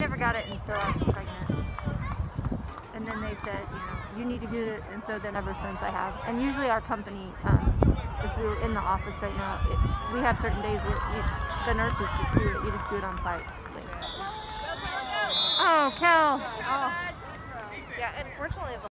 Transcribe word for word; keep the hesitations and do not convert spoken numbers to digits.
never got it until I was pregnant. And then they said, you know, you need to get it, and so then ever since I have. And usually our company, um, if we were in the office right now, it, we have certain days where you, the nurses just do it. You just do it on site. Like, oh, Cal. Oh. Yeah, unfortunately.